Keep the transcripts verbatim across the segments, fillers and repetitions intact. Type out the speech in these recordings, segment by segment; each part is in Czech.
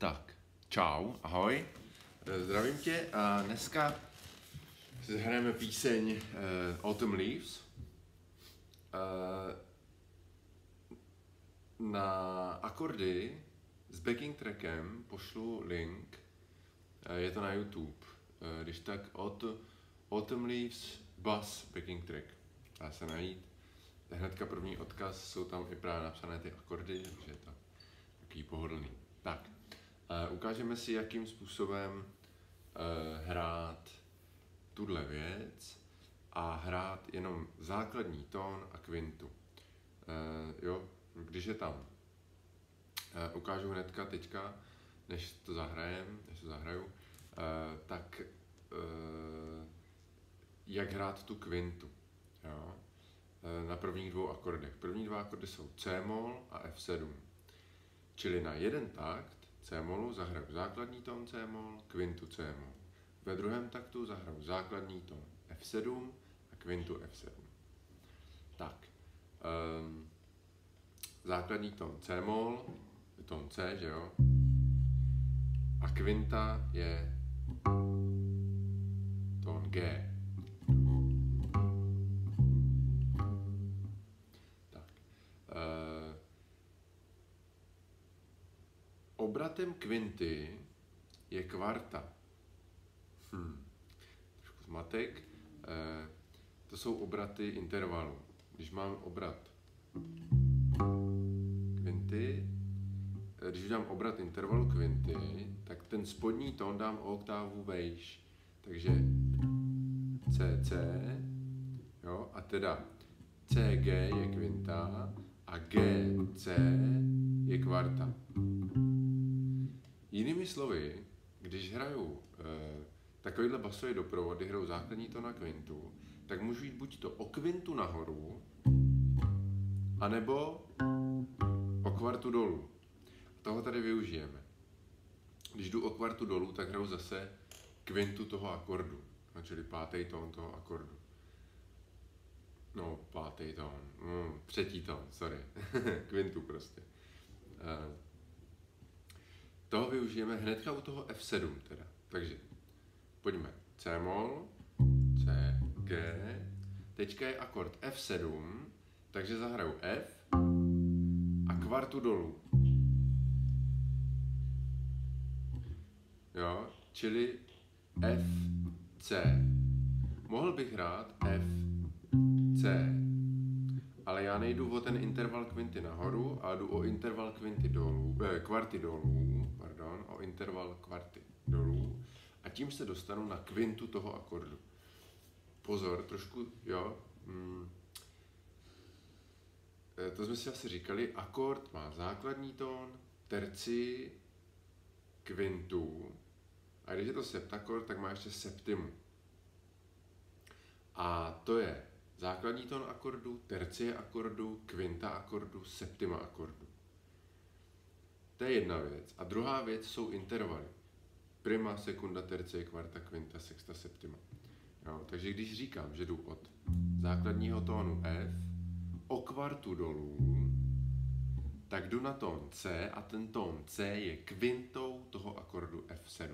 Tak, čau, ahoj, zdravím tě a dneska si hrajeme píseň uh, Autumn Leaves. Uh, na akordy s backing trackem pošlu link, uh, je to na YouTube, uh, když tak od Autumn Leaves bass backing track, dá se najít. Hnedka první odkaz, jsou tam i právě napsané ty akordy, takže je to takový pohodlný. Tak, uh, ukážeme si, jakým způsobem uh, hrát tuhle věc a hrát jenom základní tón a kvintu. Uh, jo, když je tam. Uh, ukážu hnedka teďka, než to zahrajem, než to zahraju, uh, tak uh, jak hrát tu kvintu. Jo? Uh, na prvních dvou akordech. První dva akordy jsou C-moll a F sedm. Čili na jeden takt C-mollu zahraju základní tón C-moll, kvintu C-moll. Ve druhém taktu zahraju základní tón F sedm a kvintu F sedm. Tak, um, základní tón C-moll, je tón C, že jo? A kvinta je tón G. Tak. Uh, obratem kvinty je kvarta. Hmm. Trošku zmatek. Eh, to jsou obraty intervalu. Když mám obrat kvinty, eh, když dám obrat intervalu kvinty, tak ten spodní tón dám o oktávu vejš. Takže C C, jo, a teda C G je kvinta a G C je kvarta. Jinými slovy, když hraju eh, takovýhle basový doprovod, kdy hraju základní tón a kvintu, tak můžu jít buď to o kvintu nahoru, anebo o kvartu dolů. A toho tady využijeme. Když jdu o kvartu dolů, tak hraju zase kvintu toho akordu, no, čili pátý tón toho akordu. No, pátý tón, no, třetí tón, sorry, kvintu prostě. Uh, toho využijeme hnedka u toho F sedm teda, takže pojďme, C-moll, C, G, teďka je akord F sedm, takže zahraju F a kvartu dolů. Jo, čili F, C. Mohl bych hrát F, C, ale já nejdu o ten interval kvinty nahoru, ale jdu o interval kvinty dolů, eh, kvarty dolů, pardon, o interval kvarty dolů. A tím se dostanu na kvintu toho akordu. Pozor, trošku, jo. Mm, to jsme si asi říkali, akord má základní tón, terci, kvintu. A když je to septakord, tak má ještě septimu. A to je základní tón akordu, tercie akordu, kvinta akordu, septima akordu. To je jedna věc. A druhá věc jsou intervaly. Prima, sekunda, tercie, kvarta, kvinta, sexta, septima. Jo, takže když říkám, že jdu od základního tónu F o kvartu dolů, tak jdu na tón C a ten tón C je kvintou toho akordu F sedm.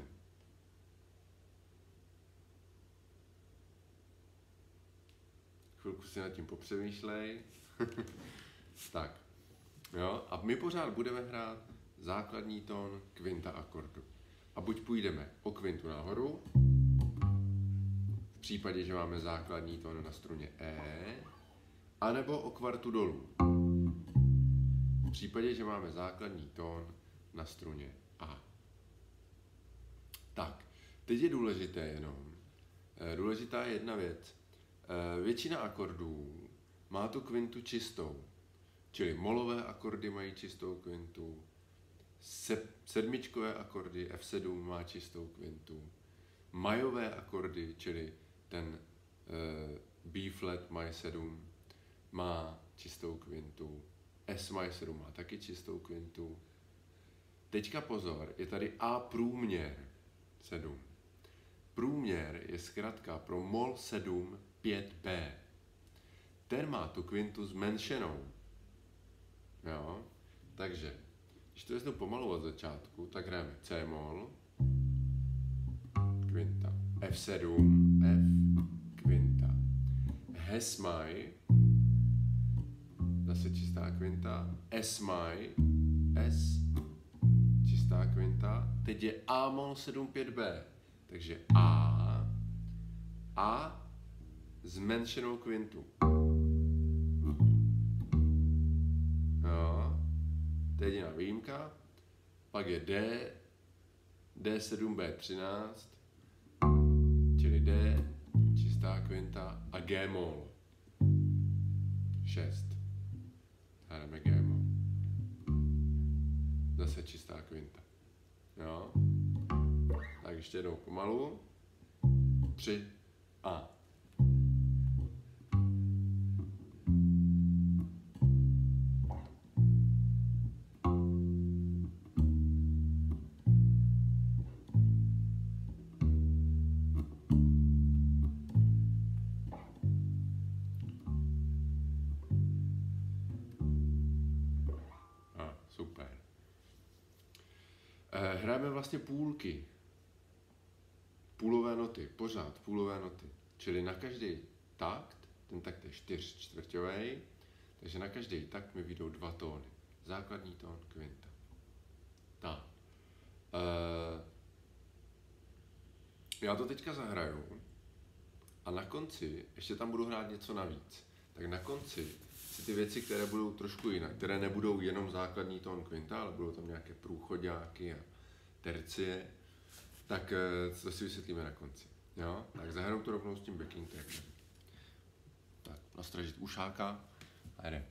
Chvilku si nad tím popřemýšlej. Tak. Jo, a my pořád budeme hrát základní tón kvinta akordu. A buď půjdeme o kvintu nahoru, v případě, že máme základní tón na struně E, anebo o kvartu dolů, v případě, že máme základní tón na struně A. Tak, teď je důležité jenom, důležitá je jedna věc. Většina akordů má tu kvintu čistou, čili molové akordy mají čistou kvintu, sedmičkové akordy F sedm má čistou kvintu, majové akordy, čili ten uh, B flat maj sedm má čistou kvintu, S maj sedm má taky čistou kvintu. Teďka pozor, je tady A průměr sedm. Průměr je zkrátka pro mol sedm pět B. Ten má tu kvintu zmenšenou. Jo? Takže Když to vezmu pomalu od začátku, tak hrajeme C mol, kvinta, F sedm, F, kvinta, Hes maj, zase čistá kvinta, S maj, S, čistá kvinta, teď je A mol sedm pět B, takže A, A, zmenšenou kvintu. No, to je jediná výjimka. Pak je D, D sedm B třináct, čili D, čistá kvinta a G mol šest. Hrajeme G mol. Zase čistá kvinta. Jo. Tak ještě jednou pomalu. tři A. Super. E, hrajeme vlastně půlky. Půlové noty, pořád půlové noty. Čili na každý takt, ten takt je čtyř čtvrťový, takže na každý takt mi vyjdou dva tóny. Základní tón, kvinta. Tak. E, já to teďka zahraju a na konci ještě tam budu hrát něco navíc. Tak na konci si ty věci, které budou trošku jinak, které nebudou jenom základní tón kvinta, ale budou tam nějaké průchodáky a tercie, tak to si vysvětlíme na konci. Jo? Tak zahraju to rovnou s tím backing trackem. Tak, nastražit ušáka a jde.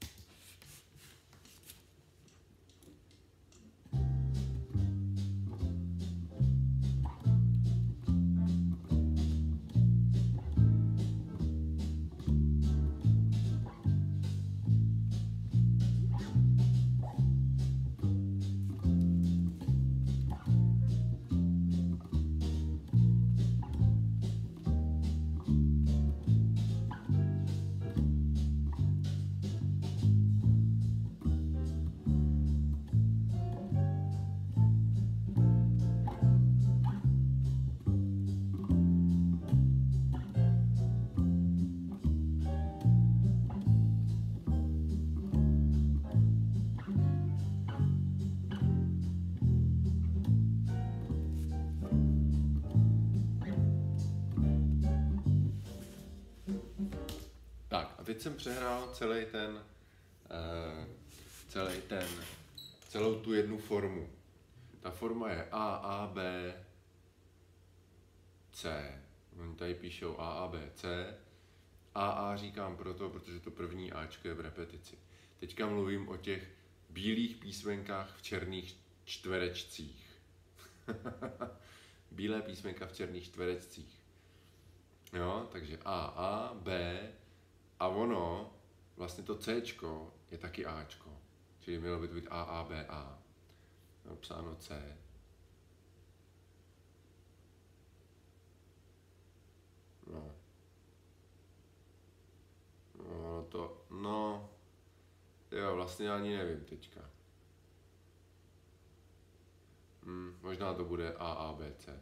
Teď jsem přehrál celý ten, uh, celý ten, celou tu jednu formu. Ta forma je A, A, B, C. Oni tady píšou A, A, B, C. A, A říkám proto, protože to první Ačko je v repetici. Teďka mluvím o těch bílých písmenkách v černých čtverečcích. Bílé písmenka v černých čtverečcích. Jo, takže A, A, B, a ono, vlastně to Cčko je taky Ačko. Čili mělo by to být A, A, B, A. Napsáno C. No. No to, no. Jo, vlastně ani nevím teďka. Hmm, možná to bude A, A, B, C.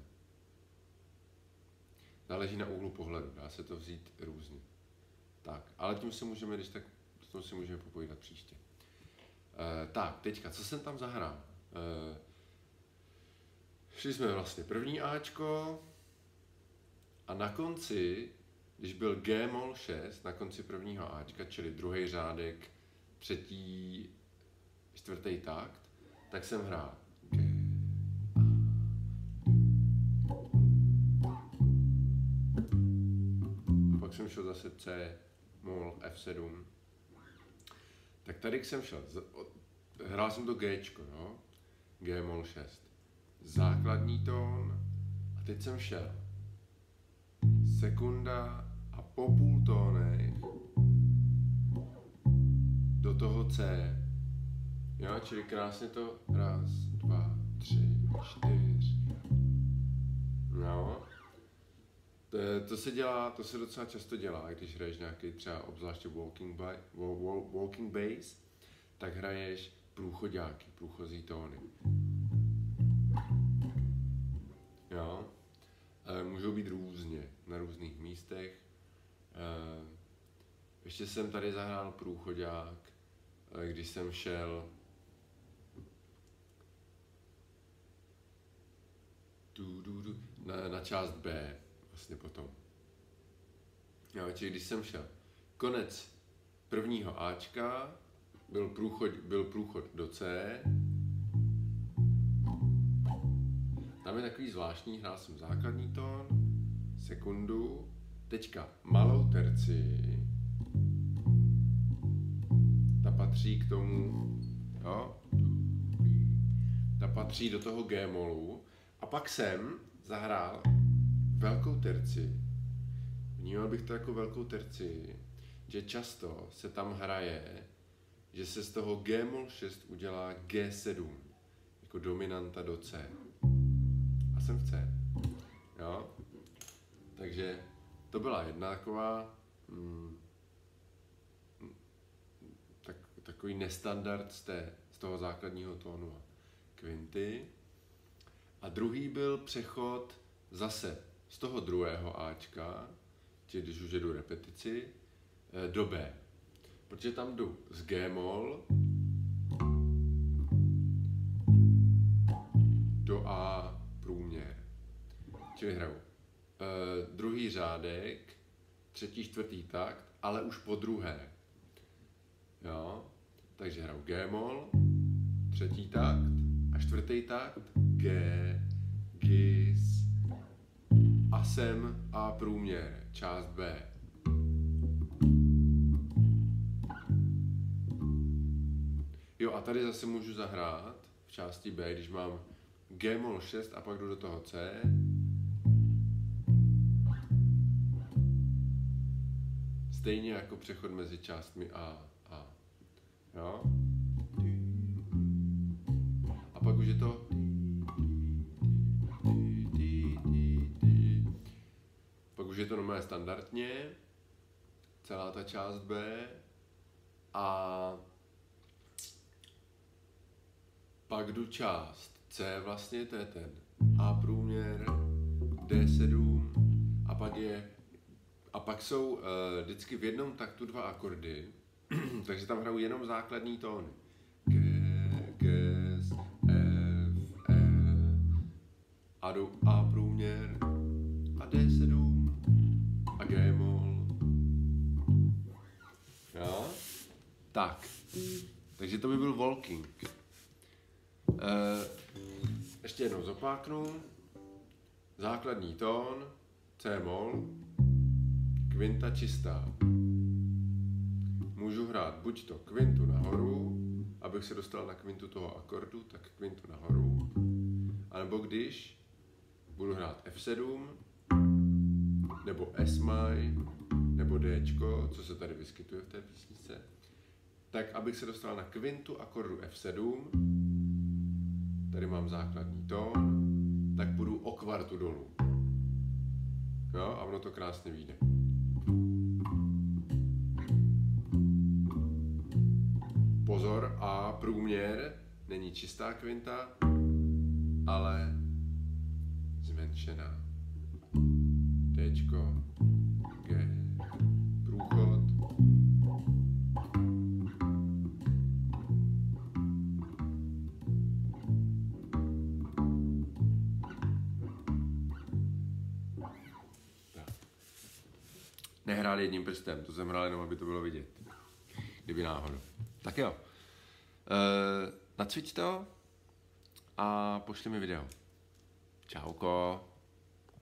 Záleží na úhlu pohledu, dá se to vzít různě. Tak, ale tím si můžeme, když tak, tom si můžeme popovídat příště. E, tak, teďka, co jsem tam zahrál? E, šli jsme vlastně první Ačko a na konci, když byl G mol šest, na konci prvního Ačka, čili druhý řádek, třetí, čtvrtý takt, tak jsem hrál G, A. Pak jsem šel zase C, mol, F sedm. Tak tady jsem šel, hrál jsem to Gčko, jo? G mol šest. Základní tón a teď jsem šel sekunda a po půl tónech do toho C. Jo, čili krásně to raz, dva, tři, čtyři. No. To, to se dělá, to se docela často dělá, když hraješ nějaký třeba obzvláště walking, by, walking bass, tak hraješ průchodáky, průchozí tóny. Jo. E, můžou být různě, na různých místech. E, ještě jsem tady zahrál průchodák, e, když jsem šel du, du, du, na, na část B, vlastně potom. Jo, čili když jsem šel konec prvního Ačka, byl průchod, byl průchod do C. Tam je takový zvláštní, hrál jsem základní tón, sekundu, teďka malou terci, ta patří k tomu, jo, ta patří do toho G-molu a pak jsem zahrál velkou terci. Vnímal bych to jako velkou terci, že často se tam hraje, že se z toho G-mol šest udělá G sedm, jako dominanta do C. A jsem v C. Jo? Takže to byla jedna taková mm, tak, takový nestandard z, té, z toho základního tónu a kvinty. A druhý byl přechod zase z toho druhého Ačka, či když už jedu repetici, do B. Protože tam jdu z G-mol do A průměr. Čili hraju e, druhý řádek, třetí, čtvrtý takt, ale už po druhé. Jo? Takže hraju G-mol, třetí takt a čtvrtý takt G, Gis, a sem A průměr, část B. Jo, a tady zase můžu zahrát v části B, když mám G-mol šest a pak jdu do toho C. Stejně jako přechod mezi částmi A a jo. A pak už je to pak už je to normálně standardně, celá ta část B a pak jdu část C vlastně, to je ten A průměr, D sedm a pak je a pak jsou uh, vždycky v jednom taktu dva akordy, takže tam hraju jenom základní tóny. G, G, F, E a jdu A průměr a D sedm a G-mol. Jo? Tak. Takže to by byl walking. E, ještě jednou zopáknu. Základní tón, C-mol, kvinta čistá. Můžu hrát buď to kvintu nahoru, abych se dostal na kvintu toho akordu, tak kvintu nahoru. A nebo když budu hrát F sedm, nebo S-maj, nebo Dčko, co se tady vyskytuje v té písničce, tak abych se dostal na kvintu akordu F sedm, tady mám základní tón, tak půjdu o kvartu dolů. Jo, a ono to krásně vyjde. Pozor, A průměr není čistá kvinta, ale zmenšená. Dčko, G, průchod. Tak. Nehrál jedním prstem, to jsem hrál jenom, aby to bylo vidět. Kdyby náhodou. Tak jo. E, nacvič to a pošli mi video. Čauko.